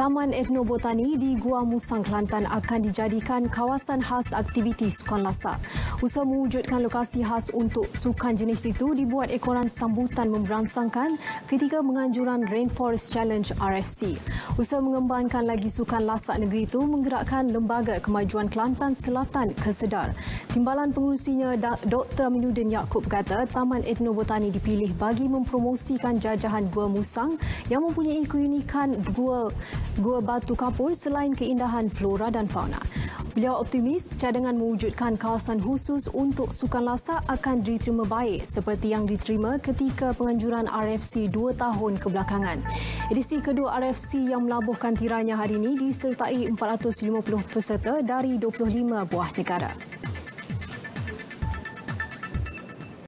Taman Etnobotani di Gua Musang, Kelantan akan dijadikan kawasan khas aktiviti sukan lasak. Usaha mewujudkan lokasi khas untuk sukan jenis itu dibuat ekoran sambutan memberangsangkan ketika menganjuran Rainforest Challenge RFC. Usaha mengembangkan lagi sukan lasak negeri itu menggerakkan Lembaga Kemajuan Kelantan Selatan ke Sedar. Timbalan pengurusinya Dr. Aminuddin Yaakob kata Taman Etnobotani dipilih bagi mempromosikan jajahan Gua Musang yang mempunyai keunikan Gua Batu Kapur selain keindahan flora dan fauna. Beliau optimis cadangan mewujudkan kawasan khusus untuk sukan lasak akan diterima baik seperti yang diterima ketika penganjuran RFC 2 tahun kebelakangan. Edisi kedua RFC yang melabuhkan tiranya hari ini disertai 450 peserta dari 25 buah negara.